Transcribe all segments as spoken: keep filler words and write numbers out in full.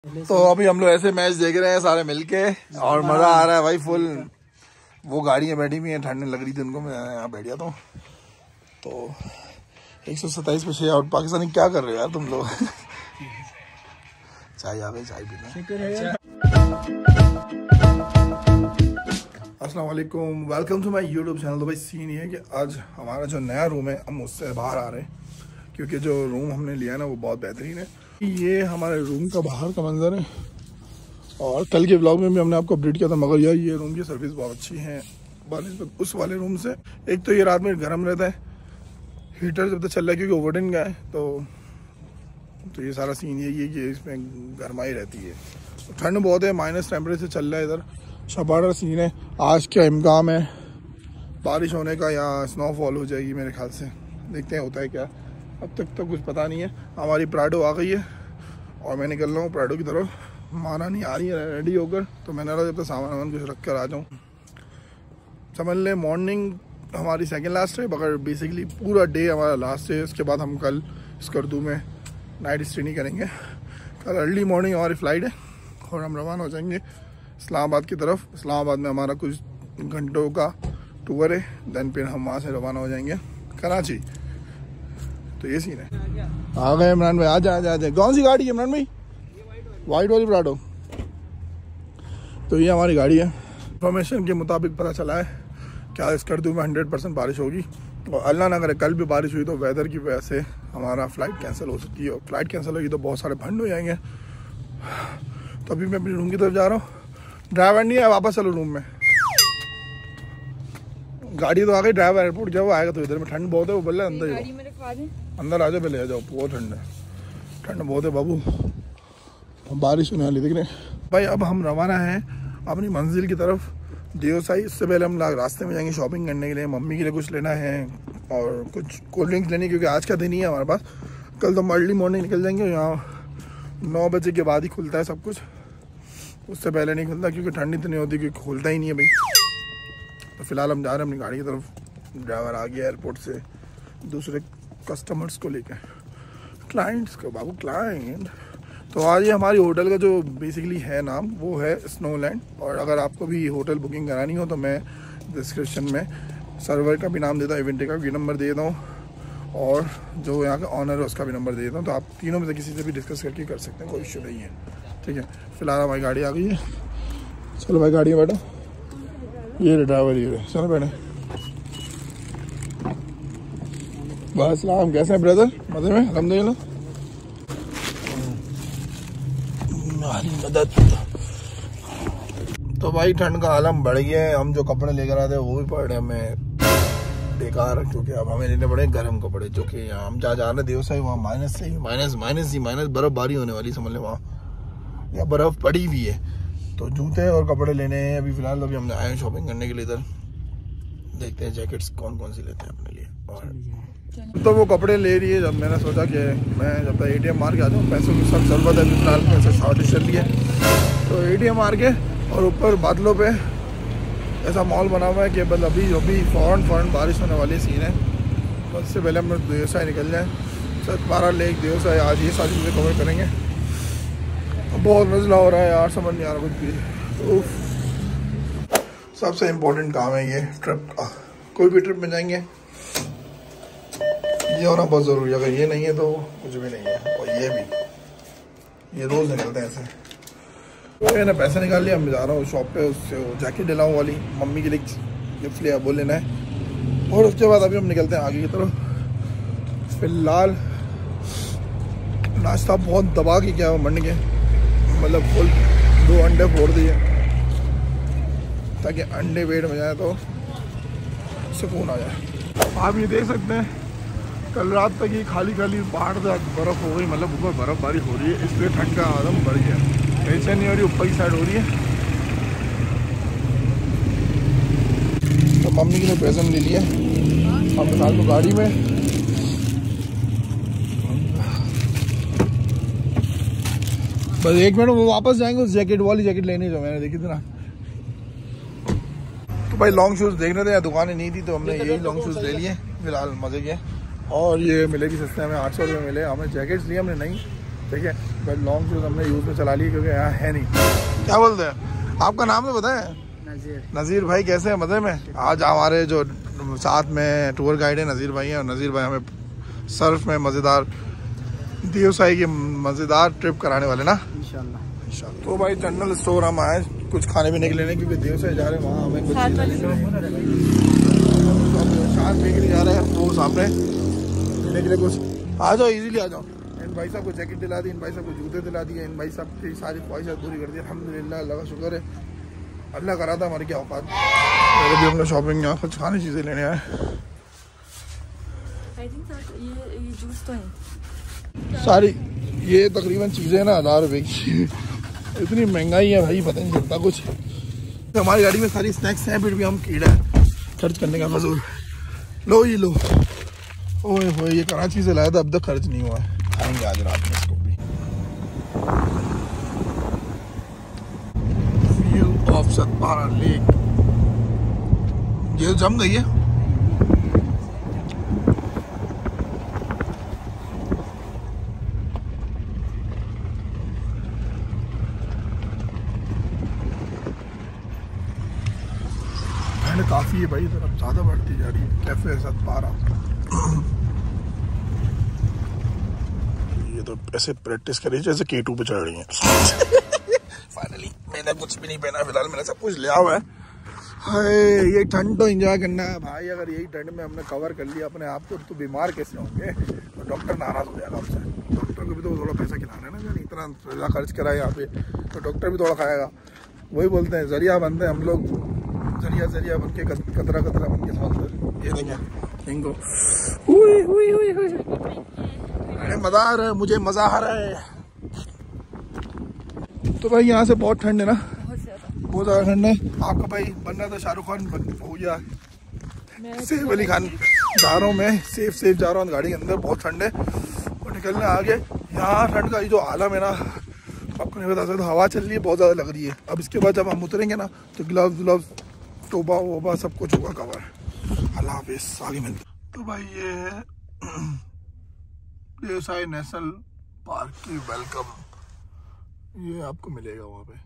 तो अभी हम लोग ऐसे मैच देख रहे हैं सारे मिलके और मजा आ रहा है भाई फुल। वो गाड़ियां बैठी हुई हैं, ठंड लग रही थी उनको, मैं यहाँ बैठ गया था। तो एक सौ सत्ताईस पे छह आउट। पाकिस्तानी क्या कर रहे हो यार तुम लोग? चाय आ गई, चाय पीना। अस्सलाम वालेकुम, welcome to my YouTube channel. तो भाई सीन ये है कि आज हमारा जो नया रूम है हम उससे बाहर आ रहे हैं, क्योंकि जो रूम हमने लिया ना वो बहुत बेहतरीन है। ये हमारे रूम का बाहर का मंजर है और कल के ब्लॉग में भी हमने आपको अपडेट किया था, मगर यार ये रूम की सर्विस बहुत अच्छी है बनस्बत उस वाले रूम से। एक तो ये रात में गर्म रहता है, हीटर जब तक चल रहा है क्योंकि ओवरडन का है, तो तो ये सारा सीन यही है कि इसमें गर्माई रहती है। तो ठंड बहुत है, माइनस टेम्परेचर चल रहा है इधर। शबाड़ा सीन है, आज क्या इम्कान है बारिश होने का या स्नोफॉल हो जाएगी मेरे ख्याल से, देखते हैं होता है क्या। अब तक तो कुछ पता नहीं है। हमारी प्राडो आ गई है और मैं निकल रहा हूँ प्राडो की तरफ। माना नहीं आ रही है रेडी होकर, तो मैंने रहा जब तक सामान वामान कुछ रख कर आ जाऊँ। समझ लें मॉर्निंग हमारी सेकंड लास्ट है, मगर बेसिकली पूरा डे हमारा लास्ट है। उसके बाद हम कल स्कर्दू में नाइट स्टे नहीं करेंगे। कल अर्ली मॉर्निंग हमारी फ़्लाइट है और हम रवाना हो जाएंगे इस्लामाबाद की तरफ। इस्लामाबाद में हमारा कुछ घंटों का टूर है, देन फिर हम वहाँ से रवाना हो जाएंगे कराची। तो ये सीन है। आ गए इमरान भाई, आ जाए आ जाए आ जाए। कौन सी गाड़ी है इमरान भाई? वाइट वाली प्राडो। तो ये हमारी गाड़ी है। इन्फॉर्मेशन के मुताबिक पता चला है क्या स्कर्दू में हंड्रेड परसेंट बारिश होगी, और अल्लाह ना करे कल भी बारिश हुई तो वेदर की वजह से हमारा फ़्लाइट कैंसिल हो सकती है। और फ्लाइट कैंसिल होगी तो बहुत सारे फंड हो जाएंगे। तो अभी मैं अपनी रूम की तरफ जा रहा हूँ। ड्राइवर नहीं है, वापस चलो रूम में। गाड़ी तो आ गई, ड्राइवर एयरपोर्ट जब वो आएगा तो इधर में ठंड बहुत है। वो बोल रहा है अंदर ही अंदर आ जाओ, पहले आ जाओ, बहुत ठंड है, ठंड बहुत है बाबू। बारिश होने वाली दिख रहे भाई। अब हम रवाना हैं अपनी मंजिल की तरफ देवसाई। इससे पहले हम रास्ते में जाएंगे शॉपिंग करने के लिए। मम्मी के लिए कुछ लेना है और कुछ कोल्ड ड्रिंक्स लेनी, क्योंकि आज का दिन ही है हमारे पास। कल तो हम अर्ली मॉर्निंग निकल जाएंगे। यहाँ नौ बजे के बाद ही खुलता है सब कुछ, उससे पहले नहीं खुलता क्योंकि ठंड इतनी होती है कि खुलता ही नहीं है भाई। तो फिलहाल हम जा रहे हैं अपनी गाड़ी की तरफ। ड्राइवर आ गया एयरपोर्ट से दूसरे कस्टमर्स को लेकर, क्लाइंट्स को बाबू, क्लाइंट। तो आज ये हमारी होटल का जो बेसिकली है नाम वो है स्नोलैंड। और अगर आपको भी होटल बुकिंग करानी हो तो मैं डिस्क्रिप्शन में सर्वर का भी नाम देता हूँ, इवेंट का भी नंबर दे देता हूँ, और जो यहाँ का ऑनर है उसका भी नंबर दे देता हूँ। तो आप तीनों में से किसी से भी डिस्कस करके कर सकते हैं, कोई इश्यू नहीं है। ठीक है, फिलहाल हमारी गाड़ी आ गई है। चलो भाई गाड़ी में बैठो। ये रे ड्राइवर, ये रे, चलो बैठे। वालेकुम, कैसे हैं ब्रदर? मजे में अल्हम्दुलिल्लाह। मदद। तो भाई ठंड का आलम बढ़ गया है। हम जो कपड़े लेकर आए थे वो भी पड़ रहे हमें बेकार, क्योंकि अब हमें लेने पड़े गर्म कपड़े। जो कि यहाँ हम जा जा रहे देवसाई, वहाँ माइनस से ही माइनस माइनस ही माइनस बर्फबारी होने वाली, समझ लें वहाँ या बर्फ पड़ी हुई है। तो जूते और कपड़े लेने हैं अभी फिलहाल। अभी हम आए हैं शॉपिंग करने के लिए इधर। देखते हैं जैकेट्स कौन कौन सी लेते हैं अपने लिए। और तो वो कपड़े ले रही है। जब मैंने सोचा कि मैं जब तक एटीएम मार के आ जाऊँ, पैसों की सब जरूरत है फिलहाल, पैसे शॉर्टेज चल रही है। तो एटीएम मार के और ऊपर बादलों पे ऐसा मॉल बना हुआ है कि बस अभी अभी फ़ौरन फ़ौरन बारिश होने वाली सीन है। बस इससे पहले हम लोग देवसाई निकल जाएँ। सतपारा लेक, देवसाई, आज ये सारी चीज़ें कवर करेंगे। बहुत नज़ला हो रहा है यार, समझ नहीं आ रहा कुछ भी। सबसे इम्पोर्टेंट काम है ये ट्रिप का। कोई भी ट्रिप में जाएंगे ये होना बहुत ज़रूरी है। अगर ये नहीं है तो कुछ भी नहीं है। और ये भी, ये रोज़ निकलते हैं ऐसे। तो मैंने पैसे निकाल लिया, मैं जा रहा हूँ शॉप पे, उससे वो जैकेट दिलाऊँ वाली मम्मी के लिए गिफ्ट लिया, वो लेना है। और उसके बाद अभी हम निकलते हैं आगे की तरफ। फिलहाल नाश्ता बहुत दबा के क्या मंड के, मतलब फुल दो अंडे फोड़ दिए ताकि अंडे पेट में जाए तो सुकून आ जाए। आप ये देख सकते हैं कल रात तक ये खाली खाली पहाड़ तक बर्फ़ हो गई, मतलब ऊपर बर्फ़बारी हो रही है, इसलिए ठंड का आदम बढ़ गया। नीचे नहीं हो रही, ऊपर की साइड हो रही है। तो मम्मी के लिए प्रेजेंट ले लिया हम फिलहाल तो गाड़ी में। बस एक मिनट वो वापस जाएंगे, उस जैकेट वाली जैकेट लेनी जो मैंने देखी थी ना। तो भाई लॉन्ग शूज़ देखने थे, दुकानें नहीं थी तो हमने यही लॉन्ग शूज़ ले लिए फिलहाल, मज़े के। और ये मिले भी सस्ते, हमें आठ सौ रुपये मिले। हमें जैकेट्स लिए हमने नहीं, ठीक है। बट लॉन्ग शूज़ हमने यूज़ में चला लिए क्योंकि यहाँ है नहीं। क्या बोलते हैं? आपका नाम तो बताएं। नज़ीर। नज़ीर भाई कैसे हैं? मज़े में? आज हमारे जो साथ में टूर गाइड है नज़ीर भाई हैं, और नज़ीर भाई हमें सर्फ में मज़ेदार देवसाई की मज़ेदार ट्रिप कराने वाले ना इंशाल्लाह। इंशाल्लाह। तो भाई जनरल स्टोर हम आए कुछ खाने पीने के लिए, क्योंकि देवसाई जा रहे हैं, वहाँ हमें कुछ शांत लेके जा रहे हैं वो सामने लेने के लिए कुछ। आ जाओ इजीली आ जाओ। इन भाई साहब को जैकेट दिला दी, इन भाई साहब को जूते दिला दिए, इन भाई साहब की सारी ख्वाहिशात पूरी कर दी। अल्हम्दुलिल्लाह, अल्लाह का शुक्र है, अल्लाह करा था हमारी क्या औकात। मेरे भी हमने शॉपिंग यहाँ कुछ खाने चीज़ें लेने आए। ये जूस तो है सारी ये तकरीबन चीज़ें ना हज़ार रुपये की। इतनी महंगाई है भाई, पता नहीं चलता कुछ। तो हमारी गाड़ी में सारी स्नैक्स हैं, फिर भी हम कीड़ा है खर्च करने का मजूर। लो ये लो। ओए होए, ये कराची से लाया था, अब तक खर्च नहीं हुआ है। खाएंगे आज रात में इसको भी। व्यू ऑफ सतपारा लेक, ये जम गई है। काफी है भाई, इधर अब ज्यादा बढ़ती जा रही है। कैफे सतपारा, ये तो ऐसे प्रैक्टिस कर रही है जैसे के टू पे चढ़ रही है। फाइनली मैंने कुछ भी नहीं पहना, फिलहाल मैंने सब कुछ लिया हुआ है। हाय, ये ठंड तो एंजॉय करना है भाई। अगर यही ठंड में हमने कवर कर लिया अपने आप को, तो बीमार कैसे होंगे? तो डॉक्टर नाराज हो जाएगा आपसे। डॉक्टर को भी तो थोड़ा पैसा खिलाना है ना, जान इतना पैसा खर्च करा है यहाँ पे, तो डॉक्टर भी थोड़ा खाएगा। वही बोलते हैं जरिया बनते हैं हम लोग, जरिया जरिया बन के कतरा कतरा बन के साथ। ये देखिए इनको, अरे मजा आ रहा है, मुझे मजा आ रहा है। तो भाई यहाँ से बहुत ठंड है ना, बहुत ज़्यादा ठंड है। आपका भाई बनना था शाहरुख खान, हो गया सैफ अली खान। जा रहा हूँ मैं, सेफ सेफ जा रहा हूँ गाड़ी के अंदर। बहुत ठंड है और निकलने आगे यहाँ ठंड का ये जो आलम है ना, आपको नहीं बता सकता। हवा चल रही है, बहुत ज़्यादा लग रही है। अब इसके बाद जब हम उतरेंगे ना, तो ग्लव्स ग्लव्स टोबा वोबा सब कुछ होगा कवर। अल्लाह हाफिज़, आगे मिलते। तो भाई ये है देवसाई नेशनल पार्क की वेलकम, ये आपको मिलेगा वहाँ पे।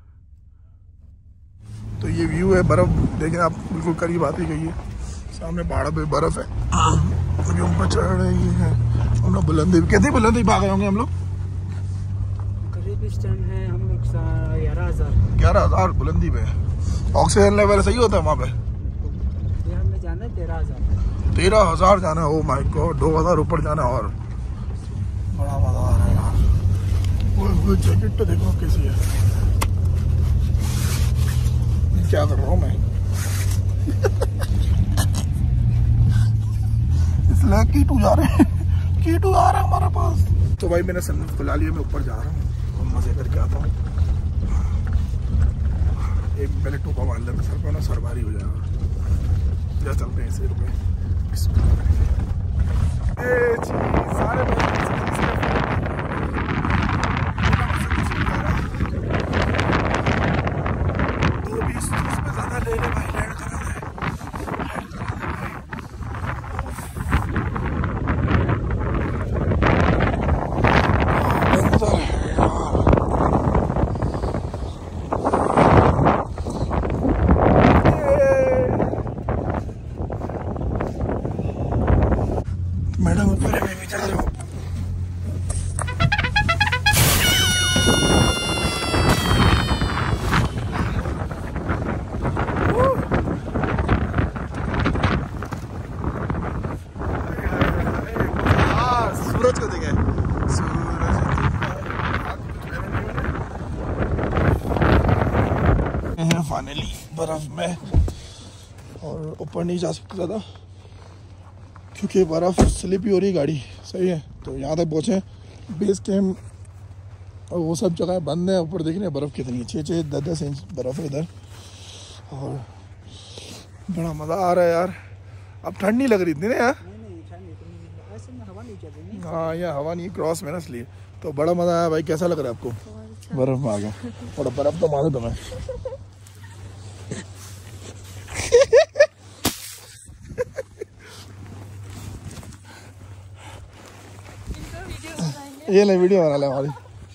तो ये व्यू है, बर्फ देखें आप, बिल्कुल करीब आते गई है। सामने पहाड़ों पे बर्फ है, अभी ऊपर चढ़ रही है। हम लोग बुलंदी, कितनी बुलंदी भाग गए होंगे हम लोग? करीब इस टाइम है हम लोग ग्यारह हजार ग्यारह हजार बुलंदी पे। ऑक्सीजन लेवल सही होता है वहाँ पे? हमें जाना है तेरह हजार तेरह हजार जाना है। ओ माय गॉड, दो हजार ऊपर जाना है। और बड़ा मजा आ रहा है यार। वो जैकेट तो देखो कैसी है। क्या कर रहा हूँ मैं? इसलिए कीटू जा रहे हैं, कीटू आ रहा है हमारे पास। तो भाई मैंने सनरूफ खुला लिया, मैं ऊपर जा रहा हूँ, मजे करके आता हूँ। एक पहले टोपा मार लें सर पर ना, सर भारी हो जाएगा। जा चलते हैं इसे रुपये। सारे दो बीस में ज्यादा ले ले भाई, लैंड करा दे। मैडम ऊपर है, मैं भी चल रहा हूँ। सूरज को देखे, सूरज फाइनली बर्फ में, और ऊपर नहीं जा सकता ज़्यादा क्योंकि बर्फ़ स्लिपी हो रही गाड़ी। सही है, तो यहाँ तक पहुँचे। बेस कैम्प और वो सब जगह बंद है। ऊपर देख रहे हैं बर्फ़ कितनी है, छः छः दस दस इंच बर्फ़ है इधर, और बड़ा मज़ा आ रहा है यार। अब ठंड नहीं लग रही थी ना यार? हाँ, यहाँ हवा नहीं, क्रॉस में ना, इसलिए तो बड़ा मज़ा आया भाई। कैसा लग रहा है आपको? बर्फ़ में आ गया, और बर्फ़ तो मालूम तुम्हें। ये नहीं वीडियो बना ले हमारी।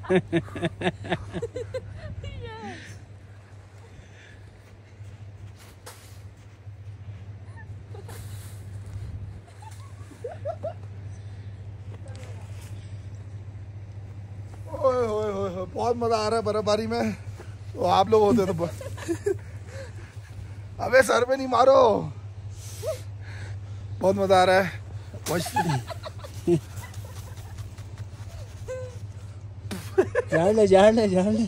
ओए ओए ओए बहुत मजा आ रहा है बर्फबारी में। तो आप लोग होते तो अबे सर पे नहीं मारो। बहुत मजा आ रहा है। झाड़ ले झाड़ ले झाड़ ले।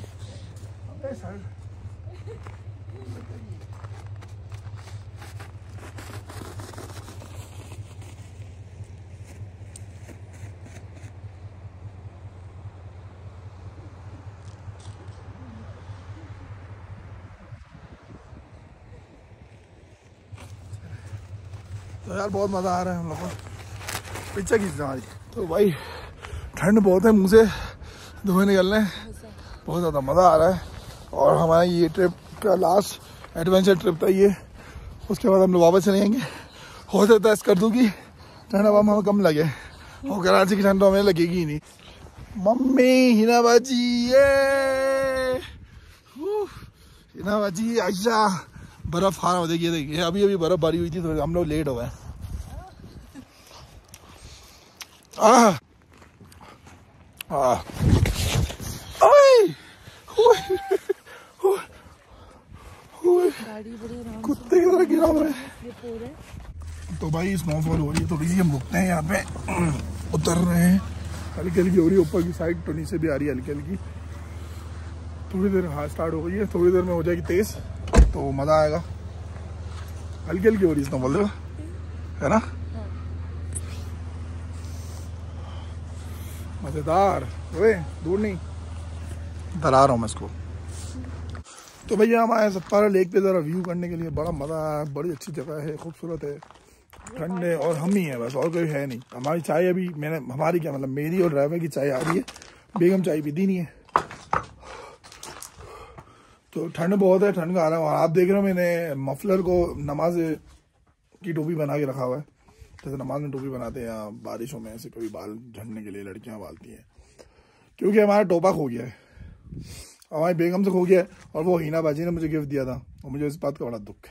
तो यार बहुत मज़ा आ रहा है हम लोग को। पीछे खींच हमारी तो भाई ठंड बहुत है, मुंह से धुएं निकल रहे हैं, बहुत ज़्यादा मज़ा आ रहा है। और हमारा ये ट्रिप का लास्ट एडवेंचर ट्रिप था ये। उसके बाद हम लोग वापस चले जाएंगे। हो सकता है इस कर दूँ कि ठंड हवा हमें कम लगे और कराची की ठंड हमें लगेगी ही नहीं। मम्मी हिना बाजी ये हिना बाजी आयशा बर्फ खाना हो देखिए देखिए अभी अभी बर्फ बारी हुई थी तो हम लोग लेट हो गए। आह आह कुत्ते की तरह गिरा हुआ है। तो भाई स्नोफॉल हो रही है थोड़ी सी, हम रुकते हैं यहाँ पे, उतर रहे हैं। हल्की हल्की हो रही है ऊपर की साइड तो नीचे भी आ रही है हल्की हल्की। थोड़ी देर हाँ स्टार्ट हो गई है, थोड़ी देर में हो जाएगी तेज तो मज़ा आएगा। हल्की हल्की हो रही है स्नोफॉल है ना, मज़ेदार। ओए दूर नहीं डरा रहा हूँ मैं इसको। तो भैया हम आए सत्तारा लेक पे ज़रा व्यू करने के लिए। बड़ा मज़ा आया, बड़ी अच्छी जगह है, खूबसूरत है, ठंड है और हम ही है बस, और कोई है नहीं। हमारी चाय अभी मैंने हमारी क्या मतलब मेरी और ड्राइवर की चाय आ रही है, बेगम चाय पीती नहीं है। तो ठंड बहुत है, ठंड का आ रहा है। और आप देख रहे हो मैंने मफलर को नमाज की टोपी बना के रखा हुआ है, जैसे नमाज में टोपी बनाते हैं या बारिशों में ऐसे कभी बाल झड़ने के लिए लड़कियां बालती हैं। क्योंकि हमारा टोपा खो गया है, हमारी बेगम से खो गया है, और वो हिना बाजी ने मुझे गिफ्ट दिया था और मुझे इस बात का बड़ा दुख है।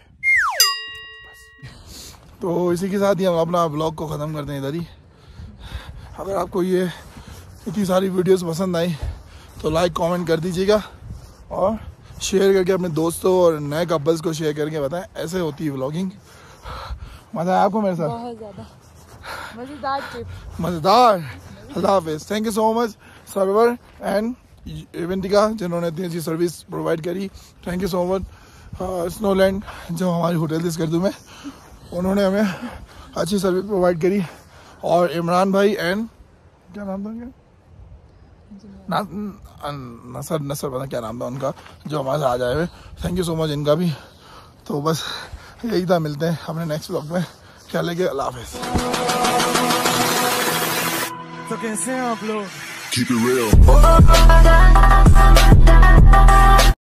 तो इसी के साथ ही हम अपना ब्लॉग को ख़त्म करते हैं इधर ही। अगर आपको ये इतनी सारी वीडियोस पसंद आई तो लाइक कमेंट कर दीजिएगा और शेयर करके अपने दोस्तों और नए कपल्स को शेयर करके बताएं ऐसे होती है व्लॉगिंग। मज़ा आया आपको मेरे साथ? बहुत ज़्यादा मज़ेदार ट्रिप, मज़ेदार। अल्लाह हाफिज़। Thank you so much server and Eventica जिन्होंने इतनी अच्छी सर्विस प्रोवाइड करी। Thank you so much Snowland जो हमारी होटल थी स्कर्दू में, उन्होंने हमें अच्छी सर्विस प्रोवाइड करी। और इमरान भाई एंड क्या नाम था उनका, ना, नसर नसर पता क्या नाम था उनका, जो हमारे साथ आ जाए हुए। थैंक यू सो मच इनका भी। तो बस यही था, मिलते हैं अपने नेक्स्ट व्लॉग में। ख्याल रखिए, अल्लाह हाफिज़। तो कैसे हैं आप लोग? Keep it real.